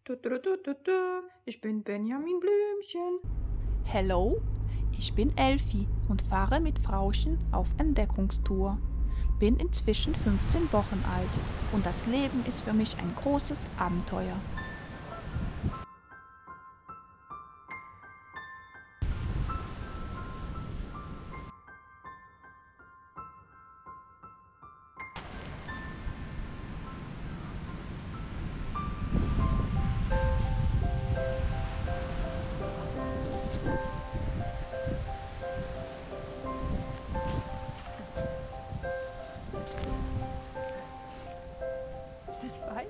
Ich bin Benjamin Blümchen. Hello, ich bin Elfi und fahre mit Frauchen auf Entdeckungstour. Bin inzwischen 15 Wochen alt und das Leben ist für mich ein großes Abenteuer. Ist das frei?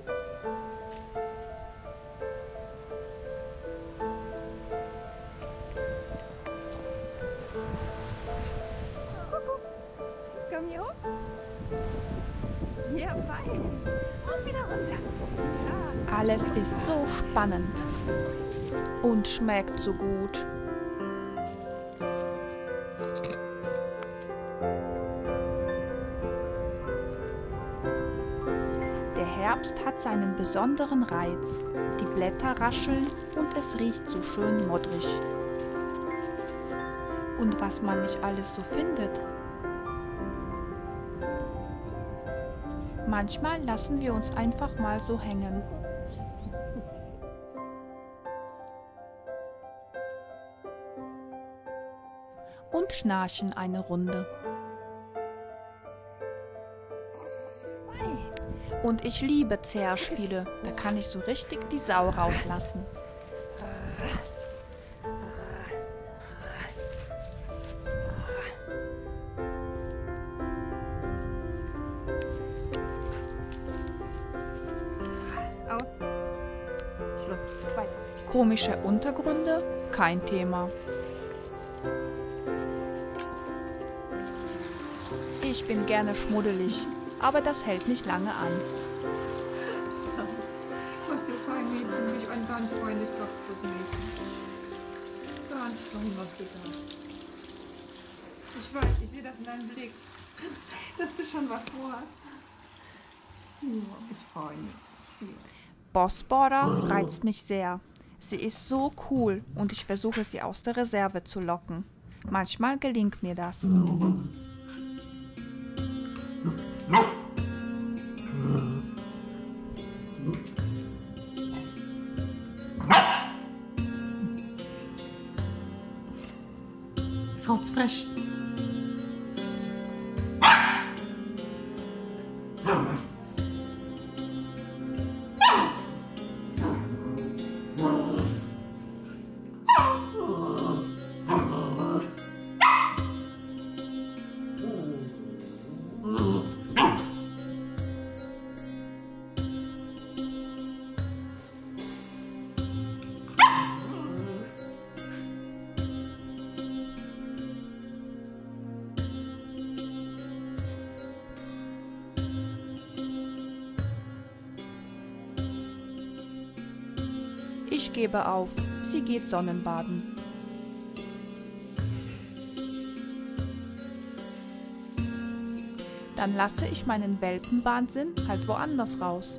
Komm hier hoch. Ja, fein. Und wieder runter. Ja. Alles ist so spannend und schmeckt so gut. Der Herbst hat seinen besonderen Reiz. Die Blätter rascheln und es riecht so schön moddrig. Und was man nicht alles so findet. Manchmal lassen wir uns einfach mal so hängen. Und schnarchen eine Runde. Und ich liebe Zerspiele, da kann ich so richtig die Sau rauslassen. Aus. Schluss. Weiter. Komische Untergründe? Kein Thema. Ich bin gerne schmuddelig, aber das hält nicht lange an. Was du fein, Mädchen. Mich ein ganz feines Kopfschuss, Mädchen. Ganz fein, was du da. Ich weiß, ich sehe das in deinem Blick, dass du schon was vorhast. Ja, ich fein. Ja. Bossborder reizt mich sehr. Sie ist so cool und ich versuche sie aus der Reserve zu locken. Manchmal gelingt mir das. Es raucht frisch. Ich gebe auf. Sie geht Sonnenbaden. Dann lasse ich meinen Welpenwahnsinn halt woanders raus.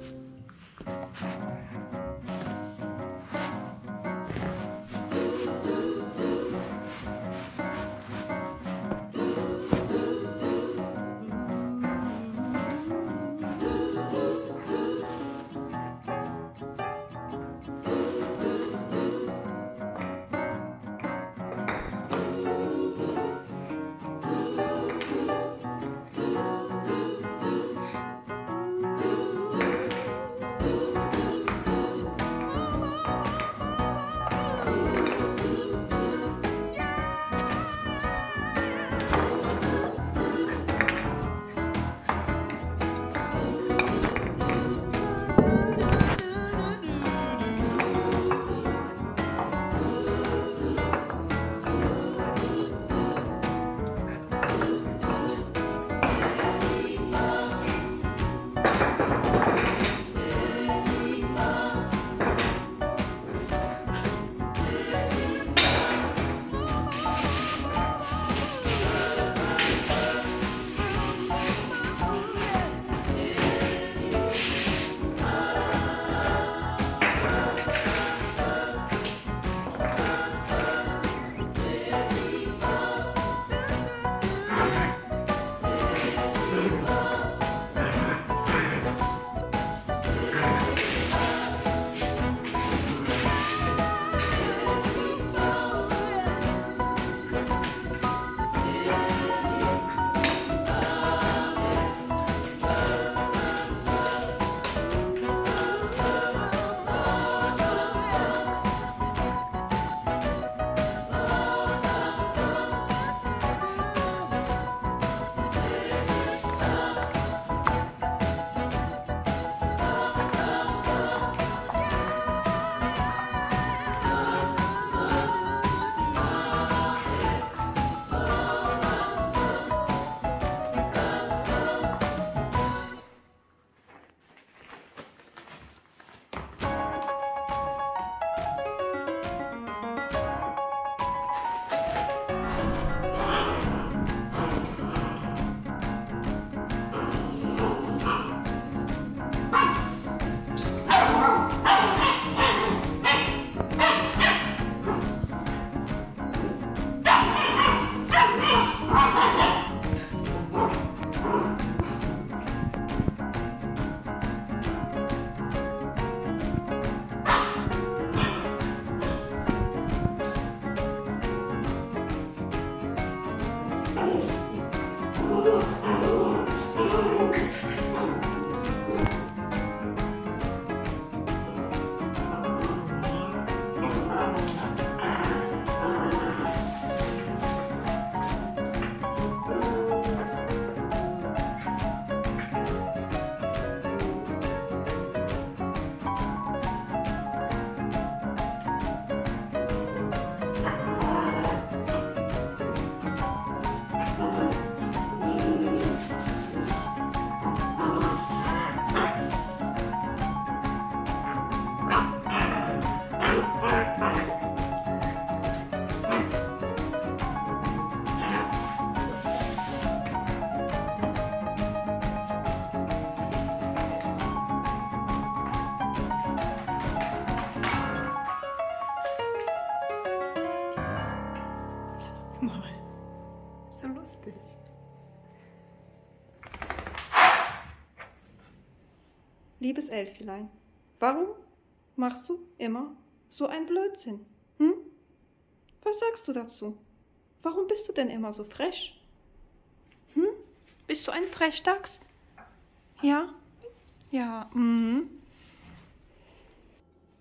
Liebes Elfilein, warum machst du immer so einen Blödsinn? Was sagst du dazu? Warum bist du denn immer so frech? Bist du ein Frechdachs? Ja? Ja,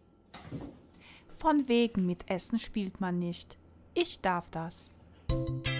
Von wegen mit Essen spielt man nicht. Ich darf das.